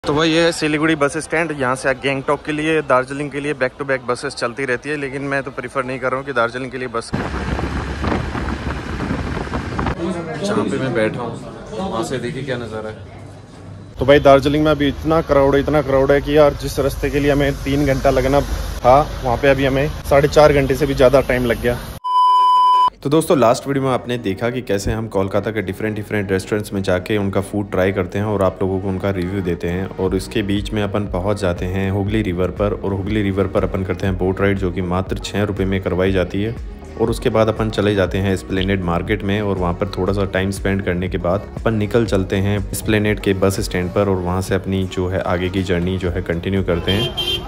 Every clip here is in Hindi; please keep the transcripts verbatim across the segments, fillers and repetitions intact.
तो वही है सिलीगुड़ी बस स्टैंड। यहाँ से गैंगटॉक के लिए, दार्जिलिंग के लिए बैक टू बैक बसेस चलती रहती है, लेकिन मैं तो प्रीफर नहीं कर रहा हूँ कि दार्जिलिंग के लिए बस। जहाँ पे मैं बैठा हूँ वहाँ से देखिए क्या नज़ारा है। तो भाई दार्जिलिंग में अभी इतना क्राउड है, इतना क्राउड है कि यार जिस रास्ते के लिए हमें तीन घंटा लगना था वहाँ पे अभी हमें साढ़े चार घंटे से भी ज़्यादा टाइम लग गया। तो दोस्तों लास्ट वीडियो में आपने देखा कि कैसे हम कोलकाता के डिफरेंट डिफरेंट रेस्टोरेंट्स में जाके उनका फूड ट्राई करते हैं और आप लोगों को उनका रिव्यू देते हैं। और इसके बीच में अपन पहुंच जाते हैं हुगली रिवर पर, और हुगली रिवर पर अपन करते हैं बोट राइड, जो कि मात्र छः रुपये में करवाई जाती है। और उसके बाद अपन चले जाते हैं एस्प्लेनेड मार्केट में, और वहाँ पर थोड़ा सा टाइम स्पेंड करने के बाद अपन निकल चलते हैं एस्प्लेनेड के बस स्टैंड पर, और वहाँ से अपनी जो है आगे की जर्नी जो है कंटिन्यू करते हैं।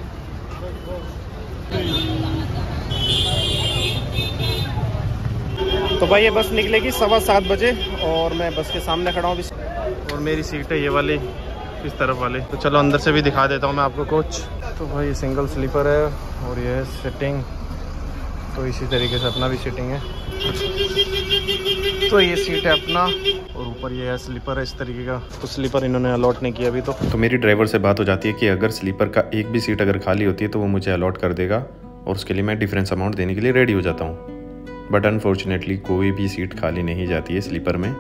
तो भाई ये बस निकलेगी सवा सात बजे और मैं बस के सामने खड़ा हूँ, और मेरी सीट है ये वाली इस तरफ वाली। तो चलो अंदर से भी दिखा देता हूँ मैं आपको कुछ। तो भाई सिंगल स्लीपर है और ये है सिटिंग, तो इसी तरीके से अपना भी सिटिंग है। तो ये सीट है अपना, और ऊपर ये है स्लीपर है इस तरीके का। तो स्लीपर इन्होंने अलॉट नहीं किया अभी तो। तो मेरी ड्राइवर से बात हो जाती है कि अगर स्लीपर का एक भी सीट अगर खाली होती है तो वो मुझे अलॉट कर देगा, और उसके लिए मैं डिफरेंस अमाउंट देने के लिए रेडी हो जाता हूँ। बट अनफॉर्चुनेटली कोई भी सीट खाली नहीं जाती है स्लीपर में।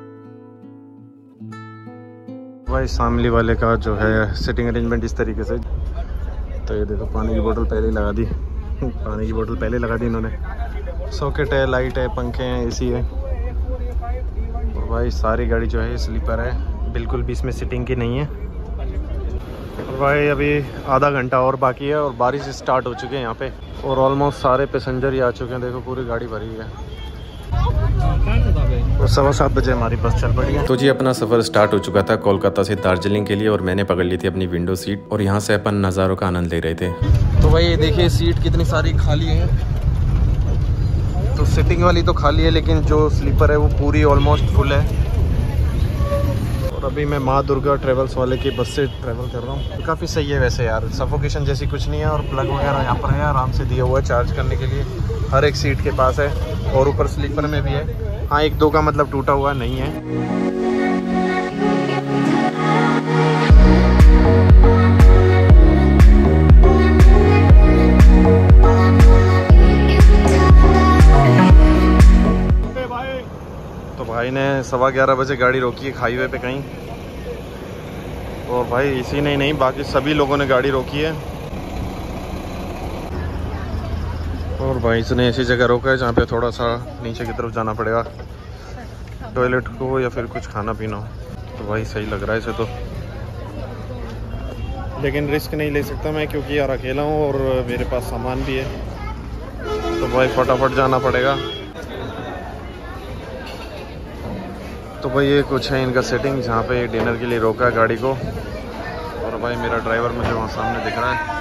भाई सामली वाले का जो है सिटिंग अरेंजमेंट इस तरीके से। तो ये देखो पानी की बोतल पहले ही लगा दी पानी की बोतल पहले लगा दी इन्होंने। सॉकेट है, लाइट है, पंखे हैं, एसी है। और भाई सारी गाड़ी जो है स्लीपर है, बिल्कुल भी इसमें सिटिंग की नहीं है। और भाई अभी आधा घंटा और बाकी है और बारिश स्टार्ट हो चुकी है यहाँ पे, और ऑलमोस्ट सारे पैसेंजर ही आ चुके हैं। देखो पूरी गाड़ी भरी है, और सवा सात बजे हमारी बस चल पड़ी है। तो जी अपना सफ़र स्टार्ट हो चुका था कोलकाता से दार्जिलिंग के लिए, और मैंने पकड़ ली थी अपनी विंडो सीट, और यहाँ से अपन नज़ारों का आनंद ले रहे थे। तो भाई ये देखिए सीट कितनी सारी खाली है। तो सिटिंग वाली तो खाली है, लेकिन जो स्लीपर है वो पूरी ऑलमोस्ट फुल है। और अभी मैं माँ दुर्गा ट्रेवल्स वाले की बस से ट्रैवल कर रहा हूँ। तो काफ़ी सही है वैसे यार, सफोकेशन जैसी कुछ नहीं है, और प्लग वगैरह यहाँ पर है आराम से दिया हुआ है चार्ज करने के लिए, हर एक सीट के पास है। और ऊपर स्लीपर में भी है। हाँ एक दो का मतलब टूटा हुआ नहीं है। तो भाई ने सवा ग्यारह बजे गाड़ी रोकी है हाईवे पे कहीं, और भाई इसी ने नहीं बाकी सभी लोगों ने गाड़ी रोकी है। और भाई इसने ऐसी जगह रोका है जहाँ पे थोड़ा सा नीचे की तरफ जाना पड़ेगा टॉयलेट को या फिर कुछ खाना पीना हो। तो भाई सही लग रहा है इसे तो, लेकिन रिस्क नहीं ले सकता मैं क्योंकि यार अकेला हूँ और मेरे पास सामान भी है। तो भाई फटाफट जाना पड़ेगा। तो भाई ये कुछ है इनका सेटिंग जहाँ पे डिनर के लिए रोका है गाड़ी को। और भाई मेरा ड्राइवर मुझे वहाँ सामने दिख रहा है।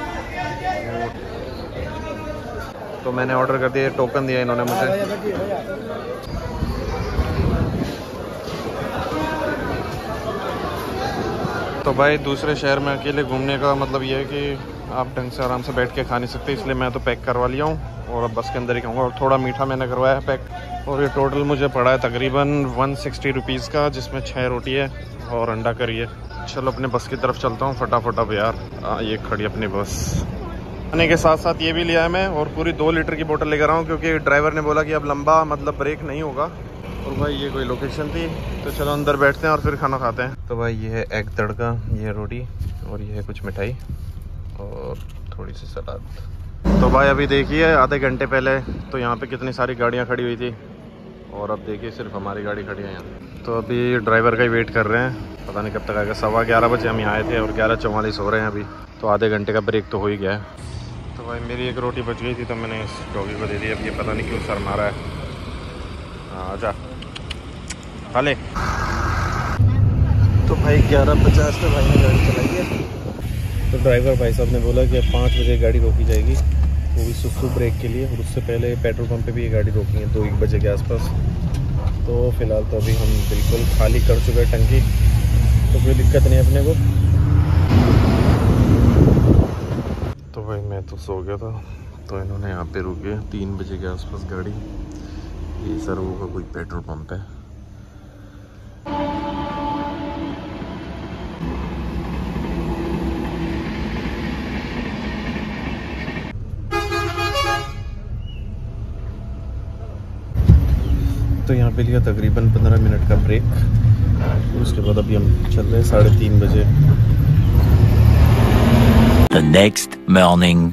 तो मैंने ऑर्डर कर दिया, टोकन दिया इन्होंने मुझे। तो भाई दूसरे शहर में अकेले घूमने का मतलब ये है कि आप ढंग से आराम से बैठ के खा नहीं सकते, इसलिए मैं तो पैक करवा लिया हूँ और अब बस के अंदर ही खाऊंगा। और थोड़ा मीठा मैंने करवाया है पैक, और ये टोटल मुझे पड़ा है तकरीबन वन सिक्सटी रुपीज़ का, जिसमें छः रोटी है और अंडा करी है। चलो अपने बस की तरफ चलता हूँ फटाफट अब यार। आ, ये खड़ी अपनी बस। खाने के साथ साथ ये भी लिया है मैं, और पूरी दो लीटर की बोतल लेकर आऊँ हूँ क्योंकि ड्राइवर ने बोला कि अब लंबा मतलब ब्रेक नहीं होगा। और भाई ये कोई लोकेशन थी, तो चलो अंदर बैठते हैं और फिर खाना खाते हैं। तो भाई ये है एग तड़का, ये है रोटी, और ये है कुछ मिठाई और थोड़ी सी सलाद। तो भाई अभी देखिए आधे घंटे पहले तो यहाँ पे कितनी सारी गाड़ियाँ खड़ी हुई थी, और अब देखिए सिर्फ हमारी गाड़ी खड़ी है यहाँ। तो अभी ड्राइवर का ही वेट कर रहे हैं, पता नहीं कब तक आएगा। सवा ग्यारह बजे हम यहाँ आए थे और ग्यारह चौवालीस हो रहे हैं अभी, तो आधे घंटे का ब्रेक तो हो ही गया है। तो भाई मेरी एक रोटी बच गई थी तो मैंने इस डॉगी को दे दी। अब ये पता नहीं क्यों सर मारा है। हाँ आजा खा ले। तो भाई ग्यारह पचास पे भाई ने गाड़ी चलाई है। तो ड्राइवर भाई साहब ने बोला कि अब पाँच बजे गाड़ी रोकी जाएगी, वो भी सुसु ब्रेक के लिए, और उससे पहले पेट्रोल पंप पे भी ये गाड़ी रोकी है दो एक बजे के आसपास। तो फिलहाल तो अभी हम बिल्कुल खाली कर चुके हैं टंकी, तो कोई दिक्कत नहीं अपने को। तो भाई मैं तो सो गया था, तो इन्होंने यहाँ पे रुके तीन बजे के आसपास गाड़ी। ये सर्वो का कोई पेट्रोल पंप है। तो यहाँ पे लिया तकरीबन पंद्रह मिनट का ब्रेक, उसके बाद अभी हम चल रहे हैं साढ़े तीन बजे। The next morning.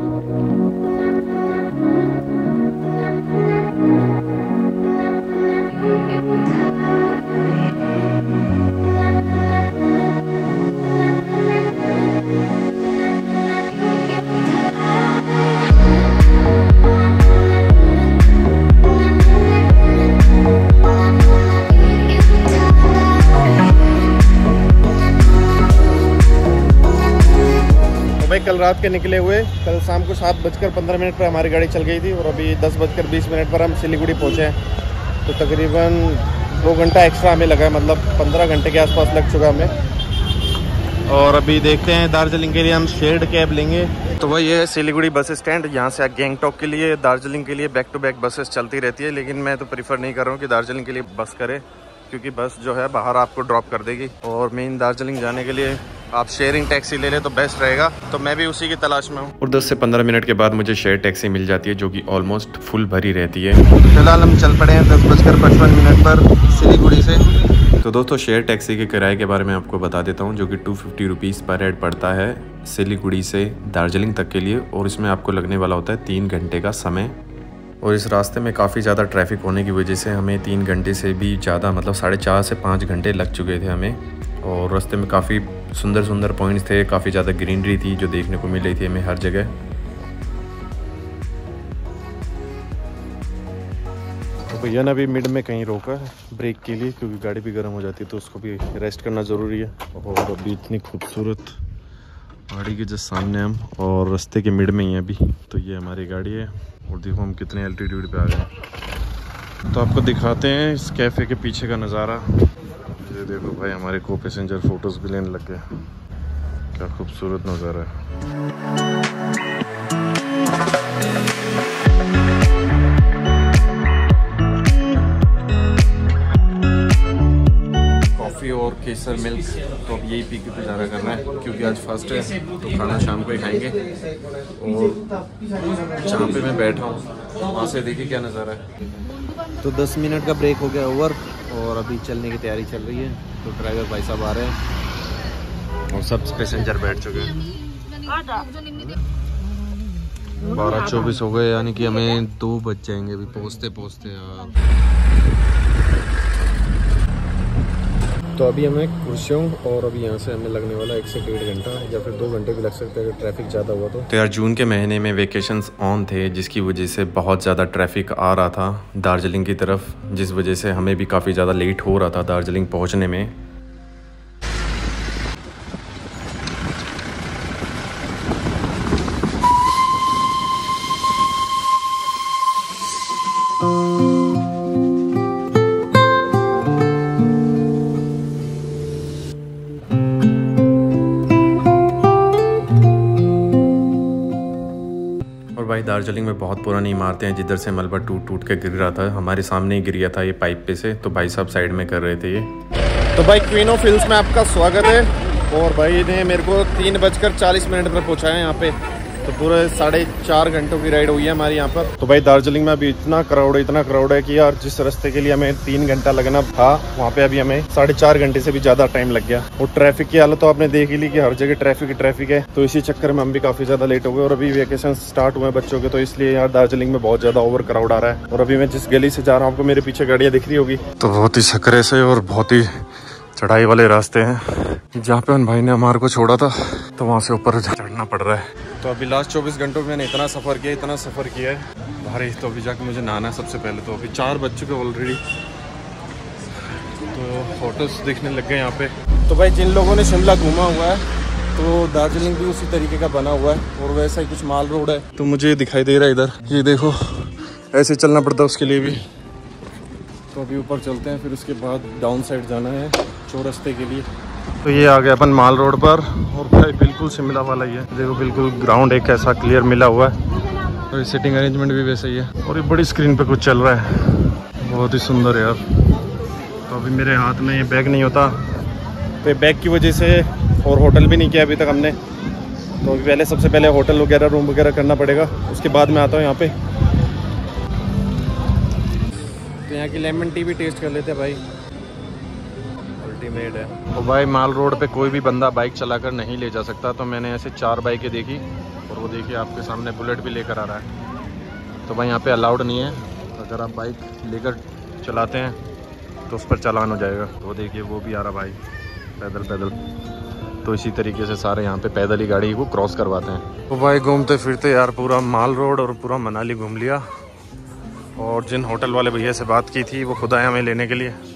कल रात के निकले हुए, कल शाम को सात बजकर पंद्रह मिनट पर हमारी गाड़ी चल गई थी और अभी दस बजकर बीस मिनट पर हम सिलीगुड़ी पहुँचे हैं। तो तकरीबन दो घंटा एक्स्ट्रा हमें लगा है, मतलब पंद्रह घंटे के आसपास लग चुका हमें। और अभी देखते हैं दार्जिलिंग के लिए हम शेयर्ड कैब लेंगे। तो वही है सिलीगुड़ी बस स्टैंड, यहाँ से गैंगटॉक के लिए, दार्जिलिंग के लिए बैक टू बैक बसेस चलती रहती है, लेकिन मैं तो प्रीफर नहीं कर रहा हूँ कि दार्जिलिंग के लिए बस करे, क्योंकि बस जो है बाहर आपको ड्रॉप कर देगी और मेन दार्जिलिंग जाने के लिए आप शेयरिंग टैक्सी ले ले तो बेस्ट रहेगा। तो मैं भी उसी की तलाश में हूँ। और दस से पंद्रह मिनट के बाद मुझे शेयर टैक्सी मिल जाती है, जो कि ऑलमोस्ट फुल भरी रहती है। फिलहाल हम चल पड़े हैं दस बजकर पचपन मिनट पर सिलीगुड़ी से। तो दोस्तों शेयर टैक्सी के किराए के बारे में आपको बता देता हूँ, जो कि टू फिफ्टी रुपीज़ पर हेड पड़ता है सिलीगुड़ी से दार्जिलिंग तक के लिए, और इसमें आपको लगने वाला होता है तीन घंटे का समय। और इस रास्ते में काफ़ी ज़्यादा ट्रैफिक होने की वजह से हमें तीन घंटे से भी ज़्यादा, मतलब साढ़े चार से पाँच घंटे लग चुके थे हमें। और रास्ते में काफ़ी सुंदर सुंदर पॉइंट्स थे, काफ़ी ज़्यादा ग्रीनरी थी जो देखने को मिल रही थी हमें हर जगह। तो भैया ने अभी मिड में कहीं रोका है ब्रेक के लिए, क्योंकि गाड़ी भी गर्म हो जाती है तो उसको भी रेस्ट करना ज़रूरी है। और अभी इतनी खूबसूरत गाड़ी के जस्ट सामने हम, और रास्ते के मिड में ही है अभी। तो ये हमारी गाड़ी है और देखो हम कितने एल्टीट्यूड पे आ गए। तो आपको दिखाते हैं इस कैफ़े के पीछे का नज़ारा। ये देखो भाई, हमारे को पैसेंजर फ़ोटोज़ भी लेने लग गए, क्या खूबसूरत नज़ारा है। कॉफ़ी और केसर मिल्क, तो अब यही पी के गुजारा करना है, क्योंकि आज फर्स्ट है तो खाना शाम को ही खाएंगे। और जहाँ पे मैं बैठा हूँ वहाँ से देखिए क्या नज़ारा है। तो दस मिनट का ब्रेक हो गया ओवर, और अभी चलने की तैयारी चल रही है। तो ड्राइवर भाई साहब आ रहे हैं और सब पैसेंजर बैठ चुके हैं। बारह चौबीस हो गए, यानी कि हमें दो बज जाएंगे अभी पहुँचते पहुँचते यार। तो अभी हमें कुर्सियों, और अभी यहाँ से हमें लगने वाला एक से डेढ़ घंटा या फिर दो घंटे भी लग सकते हैं अगर ट्रैफिक ज़्यादा हुआ तो। तो यार जून के महीने में वेकेशंस ऑन थे, जिसकी वजह से बहुत ज़्यादा ट्रैफिक आ रहा था दार्जिलिंग की तरफ, जिस वजह से हमें भी काफ़ी ज़्यादा लेट हो रहा था दार्जिलिंग पहुँचने में। भाई दार्जिलिंग में बहुत पुरानी इमारतें हैं, जिधर से मलबा टूट टूट के गिर रहा था। हमारे सामने ही गिर गया था ये पाइप पे से, तो भाई साहब साइड में कर रहे थे ये। तो भाई क्वीन ऑफ हिल्स में आपका स्वागत है। और भाई ने मेरे को तीन बजकर चालीस मिनट पर पहुंचाया यहाँ पे, तो पूरे साढ़े चार घंटों की राइड हुई है हमारी यहाँ पर। तो भाई दार्जिलिंग में अभी इतना क्राउड है, इतना क्राउड है कि यार जिस रास्ते के लिए हमें तीन घंटा लगना था, वहाँ पे अभी हमें साढ़े चार घंटे से भी ज्यादा टाइम लग गया। और ट्रैफिक की हालत तो आपने देख ही ली कि हर जगह ट्रैफिक ही ट्रैफिक है। तो इसी चक्कर में हम भी काफी ज्यादा लेट हो गए, और अभी वेकेशन स्टार्ट हुए बच्चों के, तो इसलिए यार दार्जिलिंग में बहुत ज्यादा ओवर क्राउड आ रहा है। और अभी मैं जिस गली से जा रहा हूँ, आपको मेरे पीछे गाड़ियाँ दिख रही होगी, तो बहुत ही सकरे से और बहुत ही चढ़ाई वाले रास्ते हैं। जहाँ पे उन भाई ने हमारे को छोड़ा था, तो वहाँ से ऊपर चढ़ना पड़ रहा है। तो अभी लास्ट चौबीस घंटों में मैंने इतना सफ़र किया इतना सफ़र किया है भारी। तो अभी जाके मुझे नहाना है सबसे पहले। तो अभी चार बज चुके ऑलरेडी, तो फोटोज देखने लग गए यहाँ पे। तो भाई जिन लोगों ने शिमला घूमा हुआ है, तो दार्जिलिंग भी उसी तरीके का बना हुआ है, और वैसा ही कुछ माल रोड है। तो मुझे दिखाई दे रहा है इधर, ये देखो ऐसे चलना पड़ता है उसके लिए भी। तो अभी ऊपर चलते हैं, फिर उसके बाद डाउन साइड जाना है चौरस्ते के लिए। तो ये आ गया अपन माल रोड पर, और भाई बिल्कुल शिमला वाला ही है। देखो बिल्कुल ग्राउंड एक ऐसा क्लियर मिला हुआ है, और ये सिटिंग अरेंजमेंट भी वैसा ही है। और ये बड़ी स्क्रीन पे कुछ चल रहा है, बहुत ही सुंदर है यार। तो अभी मेरे हाथ में ये बैग नहीं होता, तो ये बैग की वजह से, और होटल भी नहीं किया अभी तक हमने। तो अभी पहले सबसे पहले होटल वगैरह रूम वगैरह करना पड़ेगा, उसके बाद मैं आता हूँ यहाँ पे। तो यहाँ की लेमन टी भी टेस्ट कर लेते हैं भाई, अल्टीमेट है। तो भाई माल रोड पे कोई भी बंदा बाइक चलाकर नहीं ले जा सकता, तो मैंने ऐसे चार बाइकें देखी और वो देखिए आपके सामने बुलेट भी लेकर आ रहा है। तो भाई यहाँ पे अलाउड नहीं है, अगर आप बाइक लेकर चलाते हैं तो उस पर चालान हो जाएगा। तो देखिए वो भी आ रहा भाई पैदल पैदल। तो इसी तरीके से सारे यहाँ पे पैदल ही गाड़ी को क्रॉस करवाते हैं। तो भाई घूमते फिरते यार पूरा माल रोड और पूरा मनाली घूम लिया, और जिन होटल वाले भैया से बात की थी वो खुद आए हमें लेने के लिए।